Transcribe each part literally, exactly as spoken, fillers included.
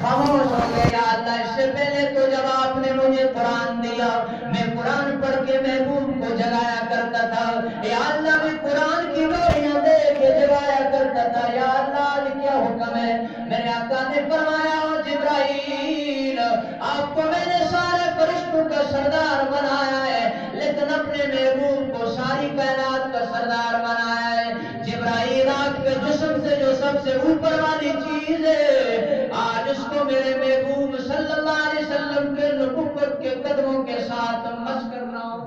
خاموش ہو گئے. یا اللہ اس سے پہلے تو جب آپ نے مجھے قرآن دیا میں قرآن پڑھ کے محبوب کو جگایا کرتا تھا. یا اللہ میں قرآن کی روشنیاں دے کے جگایا کرتا تھا. یا اللہ آج کیا حکم ہے؟ میرے آقا نے فرمایا او جبرائیل آپ کو میں نے سارے فرشتوں کا سردار بنایا ہے لیکن اپنے محبوب کو ساری کائنات کا سردار بنایا ہے. جبرائیل آپ کے جسم سے جو سب سے اوپر والی چیز ہے آج اس کو میرے محبوب صلی اللہ علیہ وسلم کے نبوت کے قدموں کے ساتھ مس کر رہا ہوں.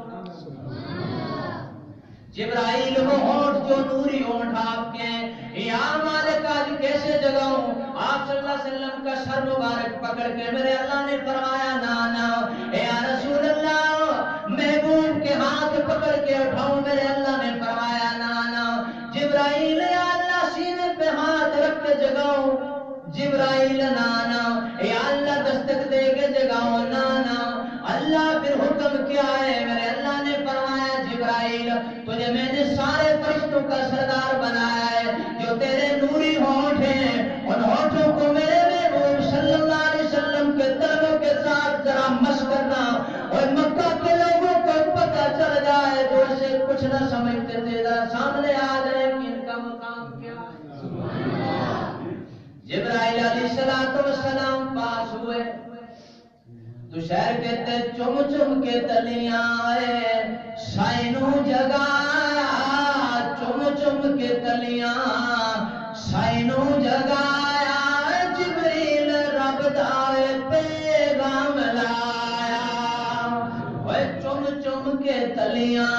جبرائیل وہ ہونٹ جو نوری ہونٹ آپ کے ہیں یا مالک آج کیسے جگاؤں؟ آپ صلی اللہ علیہ وسلم کا سر مبارک پکڑ کے میرے اللہ نے فرمایا نا نا اے یا رسول اللہ محبوب کے ہاتھ پکڑ کے اٹھاؤں. میرے اللہ نے فرمایا نا نا. جبرائیل یا اللہ سینے پہ ہاتھ رکھ کے جگاؤں. جبرائیل نانا یا اللہ دستک دے کے جگاؤ نانا. اللہ پھر حکم کیا ہے؟ میرے اللہ نے فرمایا جبرائیل تجھے میں نے سارے فرشتوں کا سردار بنایا ہے. جو تیرے نوری ہونٹ ہیں ان ہونٹوں کو میرے محبوب صلی اللہ علیہ وسلم کے طلبوں کے ساتھ ذرا مس کرنا اور مکہ کے لوگوں کو پتہ چل جائے جو اسے کچھ نہ سمجھتے تھے ذرا سامنے آ جائے کہ ان کا مقام کیا ہے. جبرائیل علیہ السلام پاس ہوئے تو شہر کہتے چم چم کے تلیاں آئے سائنو جگایا. چم چم کے تلیاں سائنو جگایا. جبریل رب دائے پیغام لایا. وہ چم چم کے تلیاں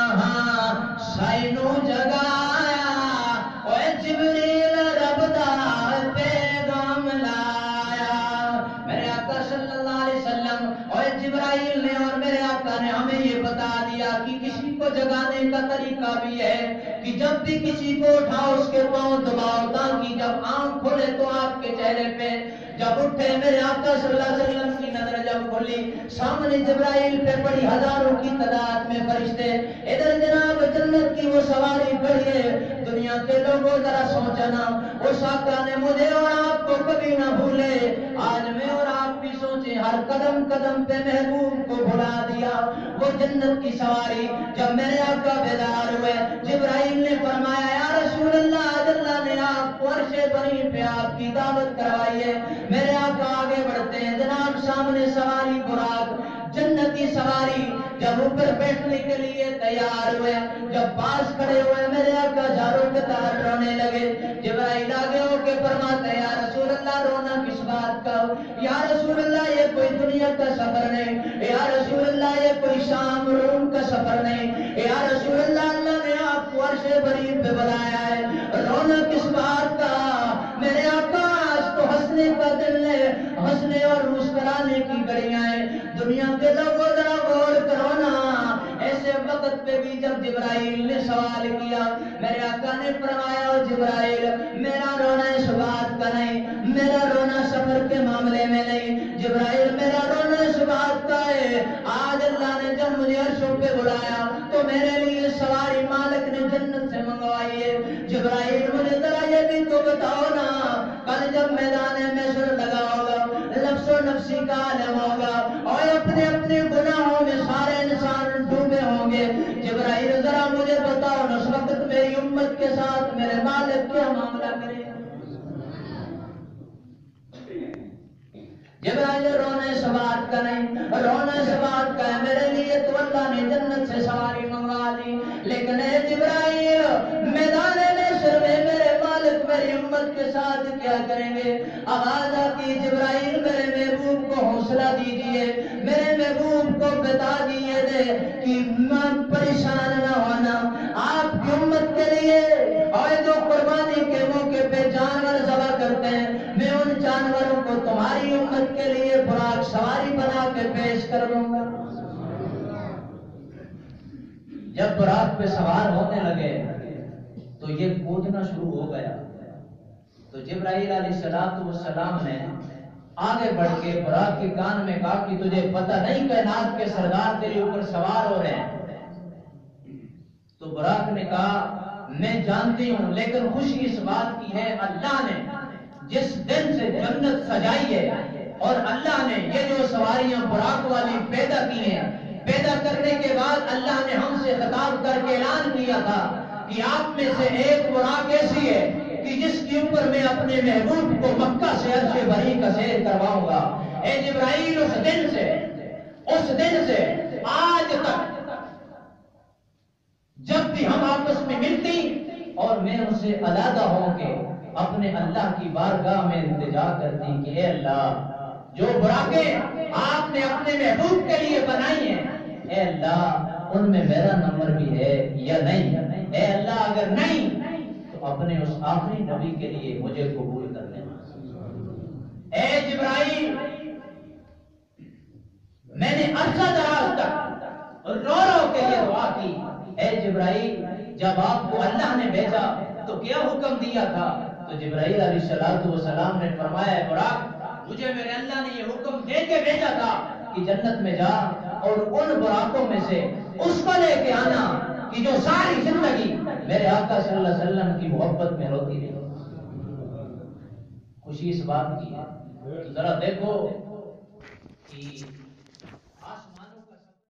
سائنو جگایا. وہ جبریل رب دائے پیغام لایا. میرے آقا صلی اللہ علیہ وسلم اور جبرائیل نے اور میرے آقا نے ہمیں یہ بتا دیا کہ کسی کو جگانے کا طریقہ بھی ہے کہ جب بھی کسی کو اٹھاؤ اس کے پاؤں دباؤ تاکہ جب آنکھ کھولے تو آپ کے چہرے پہ جب اٹھے. میرے آقا صلی اللہ علیہ وسلم کی نظر جب کھلی سامنے جبرائیل پہ پڑی ہزاروں کی تعداد میں فرشتے. ادھر جناب جنت کی وہ سواری کھڑی ہے. دنیا کے لوگوں ذرا سوچنا اس آقا نے مجھے اور آپ کو کبھی نہ بھولے. آج میں اور آپ بھی سوچیں ہر قدم قدم پہ محبوب کو بھلا دیا. وہ جنت کی سواری جب میرے آقا بیدار ہوئے جبرائیل نے فرمایا یا رسول اللہ آج اللہ نے آپ کو عرش بری پہ آپ کی دعوت کروائی ہے. میرے آقا آگے بڑھتے ہیں جناب سامنے سواری براق جنتی سواری جب اوپر بیٹھنے کے لیے تیار ہوئے جب پاس کھڑے ہوئے میرے آقا جاروں کے تار رونے لگے. جبرائیل آگے ہو کے فرماتے یا رسول اللہ رونا کس بات کا؟ یا رسول اللہ یہ کوئی دنیا کا سفر نہیں. یا رسول اللہ یہ کوئی شام روم کا سفر نہیں. یا رسول اللہ اللہ نے آپ کو عرش بری پہ بلایا ہے. رونا کس بات کا؟ میرے آقا آج تو ہنسنے کا دل ہے ہنسنے اور مسکرانے کی گھڑیاں ہیں. دنیا کے لوگوں ذرا غور کرو نا ایسے وقت پہ بھی جب جبرائیل نے سوال کیا میرے آقا نے فرمایا جبرائیل میرا رونا اس بات کا نہیں میرا رونا سفر کے معاملے میں نہیں. جبرائیل میرا رونا اس بات کا ہے آج اللہ نے جب مجھے عرشوں پہ بلایا تو میرے لیے سواری مالک نے جنت سے منگوائی ہے. جبرائیل مجھے ذرا یہ بھی تو بتاؤ نا کل جب میدان محشر لگا ہوگا نفس و نفسی کا عالم ہوگا اور اپنے اپنے گناہوں میں سارے انسان ڈوبے ہوں گے. جبرائیل ذرا مجھے بتاؤ نا اس وقت میری امت کے ساتھ میرے مالک کیا معاملہ کرے. جبرائیل رونے سے بات کا نہیں رونے سے بات کا ہے میرے لیے تو اللہ نے جنت سے سواری منگوا دی. لیکن اے جبرائیل میدان محشر میں میرے مالک میری امت کے ساتھ کیا کریں گے؟ آواز آتی جبرائیل میرے محبوب کو حوصلہ دیجئے میرے محبوب کو بتا دیے دے کہ من پریشان نہ ہونا آپ کی امت کے لیے اور جو قربانی کے موقع پہ جانور ذبح کرتے ہیں میں ان جانوروں کو تمہاری امت کے لیے براق سواری بنا کے پیش کر دوں گا. جب براق پہ سوار ہونے لگے تو یہ کودنا شروع ہو گیا تو جبرائیل علیہ السلام نے آگے بڑھ کے براق کے کان میں کہا کہ تجھے پتہ نہیں کائنات کے سردار تیرے اوپر سوار ہو رہے ہیں. تو براق نے کہا میں جانتی ہوں لیکن خوشی اس بات کی ہے اللہ نے جس دن سے جنت سجائی ہے اور اللہ نے یہ جو سواریاں براق والی پیدا کی ہیں، پیدا کرنے کے بعد اللہ نے ہم سے خطاب کر کے اعلان کیا تھا کہ آپ میں سے ایک براق ایسی ہے کہ جس کے اوپر میں اپنے محبوب کو مکہ سے عرش بری کا سیر کرواؤں گا۔ اے جبرائیل، اس دن سے اس دن سے آج تک جب بھی ہم آپس میں ملتی اور میں ان سے علیحدہ ہو کے اپنے اللہ کی بارگاہ میں التجا کرتی کہ اے اللہ، جو براقیں آپ نے اپنے محبوب کے لیے بنائی ہیں، اے اللہ ان میں میرا نمبر بھی ہے یا نہیں؟ اے اللہ اگر نہیں تو اپنے اس آخری نبی کے لیے مجھے قبول کر لینا۔ اے جبرائیل، میں نے عرصہ دراز تک رو رو کے یہ دعا کی، اے جبرائیل جب آپ کو اللہ نے بھیجا تو کیا حکم دیا تھا؟ تو جبرائیل علیہ السلام نے فرمایا، براق مجھے میرے اللہ نے یہ حکم دے کے بھیجا تھا کہ جنت میں جا اور ان براقوں میں سے اس کو لے کے آنا کہ جو ساری زندگی میرے آقا صلی اللہ علیہ وسلم کی محبت میں روتی رہی۔ خوشی اس بات کی ہے، ذرا دیکھو کہ